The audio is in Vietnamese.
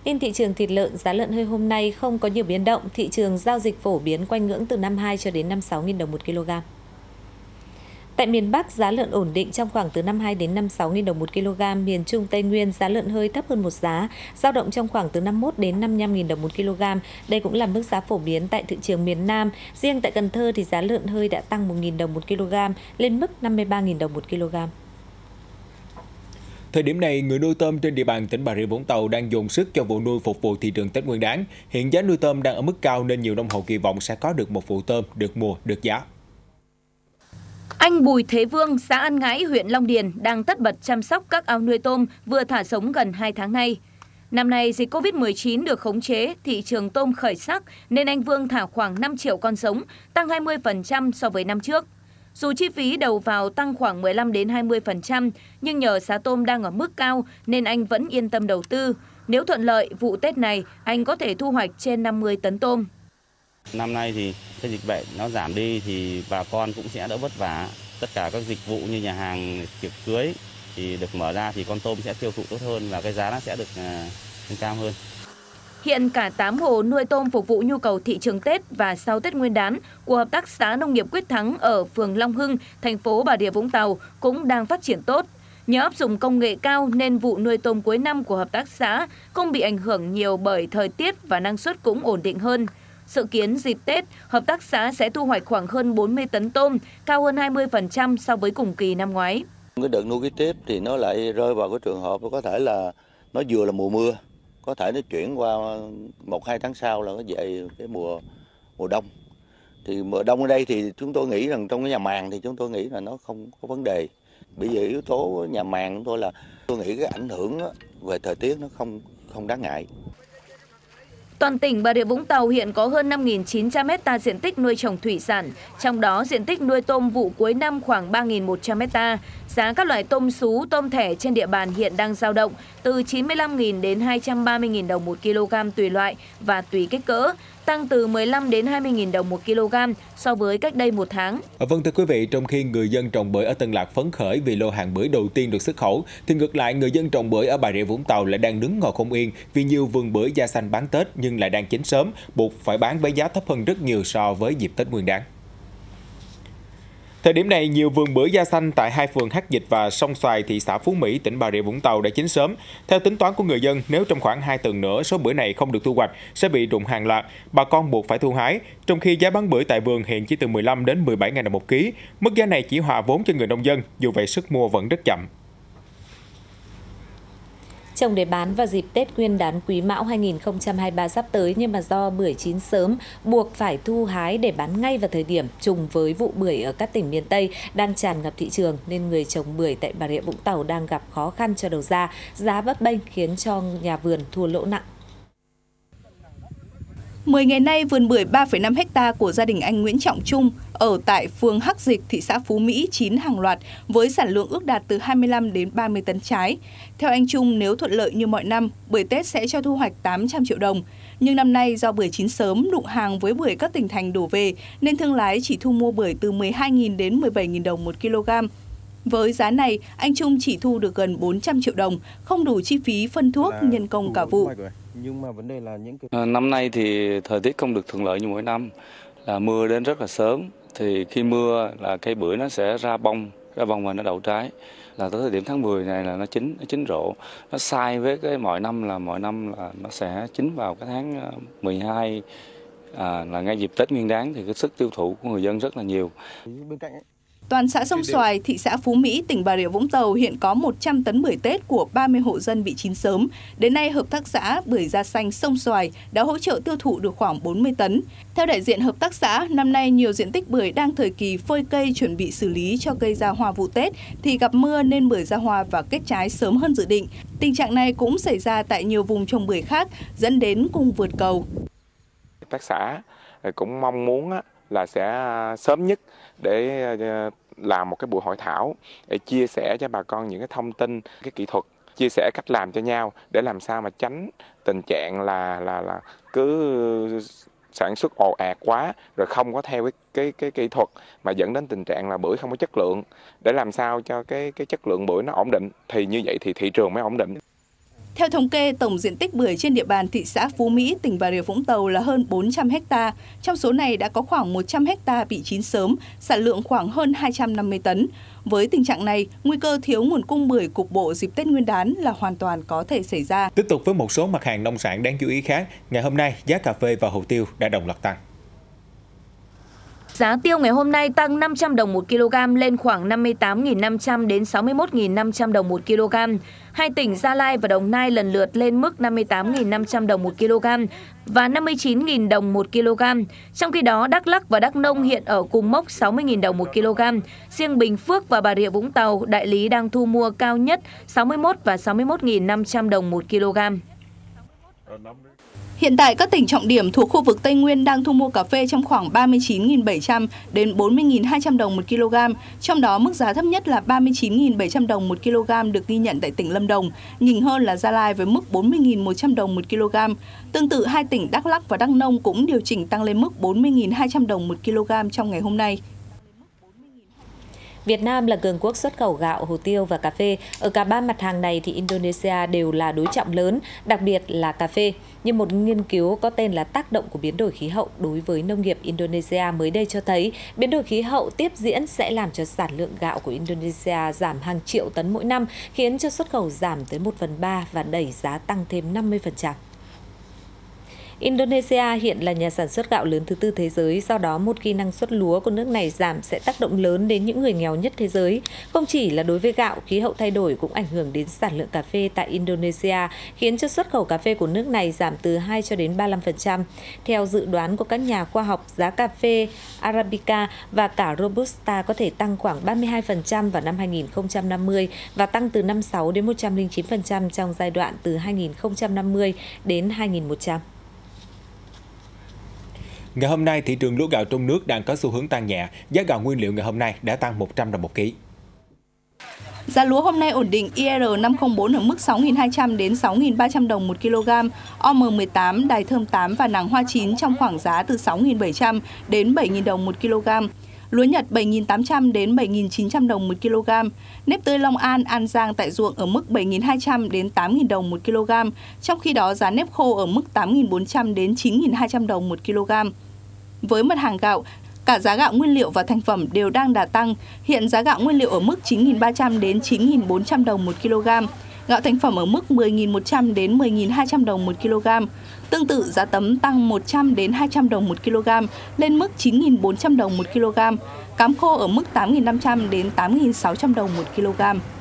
Tin thị trường thịt lợn, giá lợn hơi hôm nay không có nhiều biến động, thị trường giao dịch phổ biến quanh ngưỡng từ 52 cho đến 56.000 đồng một kg. Tại miền Bắc, giá lợn ổn định trong khoảng từ 52 đến 56.000 đồng một kg. Miền Trung, Tây Nguyên, giá lợn hơi thấp hơn một giá, dao động trong khoảng từ 51 đến 55.000 đồng một kg. Đây cũng là mức giá phổ biến tại thị trường miền Nam. Riêng tại Cần Thơ thì giá lợn hơi đã tăng 1.000 đồng một kg lên mức 53.000 đồng một kg. Thời điểm này, người nuôi tôm trên địa bàn tỉnh Bà Rịa Vũng Tàu đang dồn sức cho vụ nuôi phục vụ thị trường Tết Nguyên đán. Hiện giá nuôi tôm đang ở mức cao nên nhiều nông hộ kỳ vọng sẽ có được một vụ tôm được mùa, được giá. Anh Bùi Thế Vương, xã An Ngãi, huyện Long Điền đang tất bật chăm sóc các ao nuôi tôm vừa thả sống gần 2 tháng nay. Năm nay, dịch Covid-19 được khống chế, thị trường tôm khởi sắc nên anh Vương thả khoảng 5 triệu con giống, tăng 20% so với năm trước. Dù chi phí đầu vào tăng khoảng 15 đến 20%, nhưng nhờ giá tôm đang ở mức cao nên anh vẫn yên tâm đầu tư. Nếu thuận lợi, vụ Tết này anh có thể thu hoạch trên 50 tấn tôm. Năm nay thì cái dịch bệnh nó giảm đi thì bà con cũng sẽ đỡ vất vả. Tất cả các dịch vụ như nhà hàng, tiệc cưới thì được mở ra thì con tôm sẽ tiêu thụ tốt hơn và cái giá nó sẽ được lên cao hơn. Hiện cả 8 hồ nuôi tôm phục vụ nhu cầu thị trường Tết và sau Tết Nguyên đán của Hợp tác xã Nông nghiệp Quyết Thắng ở phường Long Hưng, thành phố Bà Rịa Vũng Tàu cũng đang phát triển tốt. Nhờ áp dụng công nghệ cao nên vụ nuôi tôm cuối năm của hợp tác xã không bị ảnh hưởng nhiều bởi thời tiết và năng suất cũng ổn định hơn. Dự kiến dịp Tết, hợp tác xã sẽ thu hoạch khoảng hơn 40 tấn tôm, cao hơn 20% so với cùng kỳ năm ngoái. Cái đợt nuôi kế tiếp thì nó lại rơi vào cái trường hợp có thể là nó vừa là mùa mưa, có thể nó chuyển qua 1-2 tháng sau là nó về cái mùa đông. Thì mùa đông ở đây thì chúng tôi nghĩ rằng trong cái nhà màng thì chúng tôi nghĩ là nó không có vấn đề. Bởi vì yếu tố nhà màng của tôi là tôi nghĩ cái ảnh hưởng về thời tiết nó không đáng ngại. Toàn tỉnh Bà Rịa Vũng Tàu hiện có hơn 5.900 ha diện tích nuôi trồng thủy sản, trong đó diện tích nuôi tôm vụ cuối năm khoảng 3.100 ha. Giá các loại tôm sú, tôm thẻ trên địa bàn hiện đang dao động từ 95.000 đến 230.000 đồng một kg tùy loại và tùy kích cỡ, tăng từ 15 đến 20.000 đồng một kg so với cách đây một tháng. Vâng thưa quý vị, trong khi người dân trồng bưởi ở Tân Lạc phấn khởi vì lô hàng bưởi đầu tiên được xuất khẩu, thì ngược lại người dân trồng bưởi ở Bà Rịa Vũng Tàu lại đang đứng ngồi không yên vì nhiều vườn bưởi da xanh bán Tết nhưng lại đang chín sớm, buộc phải bán với giá thấp hơn rất nhiều so với dịp Tết Nguyên đán. Thời điểm này, nhiều vườn bưởi da xanh tại hai phường Hắc Dịch và Sông Xoài, thị xã Phú Mỹ, tỉnh Bà Rịa Vũng Tàu đã chín sớm. Theo tính toán của người dân, nếu trong khoảng 2 tuần nữa số bưởi này không được thu hoạch, sẽ bị rụng hàng loạt, bà con buộc phải thu hái. Trong khi giá bán bưởi tại vườn hiện chỉ từ 15 đến 17.000 đồng một ký, mức giá này chỉ hòa vốn cho người nông dân, dù vậy sức mua vẫn rất chậm. Trồng để bán vào dịp Tết Nguyên đán Quý Mão 2023 sắp tới nhưng mà do bưởi chín sớm buộc phải thu hái để bán ngay vào thời điểm trùng với vụ bưởi ở các tỉnh miền Tây đang tràn ngập thị trường nên người trồng bưởi tại Bà Rịa Vũng Tàu đang gặp khó khăn cho đầu ra, giá bấp bênh khiến cho nhà vườn thua lỗ nặng. 10 ngày nay, vườn bưởi 3,5 ha của gia đình anh Nguyễn Trọng Trung ở tại phường Hắc Dịch, thị xã Phú Mỹ chín hàng loạt với sản lượng ước đạt từ 25 đến 30 tấn trái. Theo anh Trung, nếu thuận lợi như mọi năm, bưởi Tết sẽ cho thu hoạch 800 triệu đồng. Nhưng năm nay do bưởi chín sớm, đụng hàng với bưởi các tỉnh thành đổ về nên thương lái chỉ thu mua bưởi từ 12.000 đến 17.000 đồng một kg. Với giá này, anh Trung chỉ thu được gần 400 triệu đồng, không đủ chi phí phân thuốc, nhân công cả vụ. Nhưng mà vấn đề là năm nay thì thời tiết không được thuận lợi như mỗi năm, là mưa đến rất là sớm. Thì khi mưa là cây bưởi nó sẽ ra bông và nó đậu trái. Là tới thời điểm tháng 10 này là nó chín rộ. Nó sai với cái mọi năm là nó sẽ chín vào cái tháng 12 là ngay dịp Tết Nguyên đán thì cái sức tiêu thụ của người dân rất là nhiều. Toàn xã Sông Xoài, thị xã Phú Mỹ, tỉnh Bà Rịa Vũng Tàu hiện có 100 tấn bưởi Tết của 30 hộ dân bị chín sớm. Đến nay, Hợp tác xã Bưởi Da Xanh Sông Xoài đã hỗ trợ tiêu thụ được khoảng 40 tấn. Theo đại diện hợp tác xã, năm nay nhiều diện tích bưởi đang thời kỳ phơi cây chuẩn bị xử lý cho cây ra hoa vụ Tết thì gặp mưa nên bưởi ra hoa và kết trái sớm hơn dự định. Tình trạng này cũng xảy ra tại nhiều vùng trồng bưởi khác, dẫn đến cung vượt cầu. Hợp tác xã cũng mong muốn là sẽ sớm nhất để làm một cái buổi hội thảo để chia sẻ cho bà con những cái thông tin, cái kỹ thuật, chia sẻ cách làm cho nhau để làm sao mà tránh tình trạng là cứ sản xuất ồ ạt quá rồi không có theo cái kỹ thuật mà dẫn đến tình trạng là bưởi không có chất lượng. Để làm sao cho cái chất lượng bưởi nó ổn định thì như vậy thì thị trường mới ổn định. Theo thống kê, tổng diện tích bưởi trên địa bàn thị xã Phú Mỹ, tỉnh Bà Rịa Vũng Tàu là hơn 400 ha. Trong số này đã có khoảng 100 ha bị chín sớm, sản lượng khoảng hơn 250 tấn. Với tình trạng này, nguy cơ thiếu nguồn cung bưởi cục bộ dịp Tết Nguyên đán là hoàn toàn có thể xảy ra. Tiếp tục với một số mặt hàng nông sản đáng chú ý khác, ngày hôm nay giá cà phê và hồ tiêu đã đồng loạt tăng. Giá tiêu ngày hôm nay tăng 500 đồng 1 kg lên khoảng 58.500 đến 61.500 đồng 1 kg. Hai tỉnh Gia Lai và Đồng Nai lần lượt lên mức 58.500 đồng 1 kg và 59.000 đồng 1 kg. Trong khi đó, Đắk Lắk và Đắk Nông hiện ở cùng mốc 60.000 đồng 1 kg. Riêng Bình Phước và Bà Rịa Vũng Tàu, đại lý đang thu mua cao nhất 61 và 61.500 đồng 1 kg. Hiện tại, các tỉnh trọng điểm thuộc khu vực Tây Nguyên đang thu mua cà phê trong khoảng 39.700 đến 40.200 đồng 1 kg. Trong đó, mức giá thấp nhất là 39.700 đồng 1 kg được ghi nhận tại tỉnh Lâm Đồng, nhỉnh hơn là Gia Lai với mức 40.100 đồng 1 kg. Tương tự, hai tỉnh Đắk Lắk và Đắk Nông cũng điều chỉnh tăng lên mức 40.200 đồng 1 kg trong ngày hôm nay. Việt Nam là cường quốc xuất khẩu gạo, hồ tiêu và cà phê. Ở cả ba mặt hàng này thì Indonesia đều là đối trọng lớn, đặc biệt là cà phê. Như một nghiên cứu có tên là tác động của biến đổi khí hậu đối với nông nghiệp Indonesia mới đây cho thấy, biến đổi khí hậu tiếp diễn sẽ làm cho sản lượng gạo của Indonesia giảm hàng triệu tấn mỗi năm, khiến cho xuất khẩu giảm tới 1/3 và đẩy giá tăng thêm 50%. Indonesia hiện là nhà sản xuất gạo lớn thứ tư thế giới, do đó một khi năng suất lúa của nước này giảm sẽ tác động lớn đến những người nghèo nhất thế giới. Không chỉ là đối với gạo, khí hậu thay đổi cũng ảnh hưởng đến sản lượng cà phê tại Indonesia, khiến cho xuất khẩu cà phê của nước này giảm từ 2 cho đến 35%. Theo dự đoán của các nhà khoa học, giá cà phê Arabica và cả Robusta có thể tăng khoảng 32% vào năm 2050 và tăng từ 56 đến 109% trong giai đoạn từ 2050 đến 2100. Ngày hôm nay, thị trường lúa gạo trong nước đang có xu hướng tăng nhẹ. Giá gạo nguyên liệu ngày hôm nay đã tăng 100 đồng 1 kg. Giá lúa hôm nay ổn định, IR504 ở mức 6.200 đến 6.300 đồng 1 kg, OM18, Đài Thơm 8 và nàng hoa 9 trong khoảng giá từ 6.700 đến 7.000 đồng 1 kg. Lúa Nhật 7.800 đến 7.900 đồng 1 kg. Nếp tươi Long An, An Giang tại ruộng ở mức 7.200 đến 8.000 đồng 1 kg. Trong khi đó, giá nếp khô ở mức 8.400 đến 9.200 đồng 1 kg. Với mặt hàng gạo, cả giá gạo nguyên liệu và thành phẩm đều đang đà tăng. Hiện giá gạo nguyên liệu ở mức 9.300 đến 9.400 đồng 1 kg. Gạo thành phẩm ở mức 10.100 đến 10.200 đồng 1 kg. Tương tự, giá tấm tăng 100 đến 200 đồng 1 kg lên mức 9.400 đồng 1 kg. Cám khô ở mức 8.500 đến 8.600 đồng 1 kg.